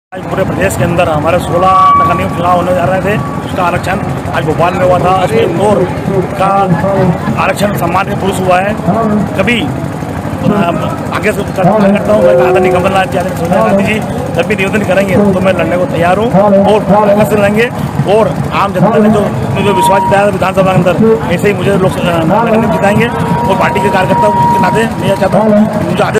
आज पूरे प्रदेश के अंदर हमारे 16 नगर निगम चुनाव होने जा रहे थे। उसका आरक्षण आज भोपाल में हुआ था। उसमें इंदौर का आरक्षण सम्मान के पुरुष हुआ है। कभी आगे से करता हूँ आदरणीय कमलनाथ जी, आदरणीय सोनिया गांधी जी जब भी निवेदन करेंगे तो मैं लड़ने को तैयार हूँ और आगे से लड़ेंगे। और आम जनता ने जो मुझे विश्वास जिताया विधानसभा के अंदर, ऐसे ही मुझे लोग जिताएंगे और पार्टी के कार्यकर्ताओं के नाते मैं चाहता हूँ मुझे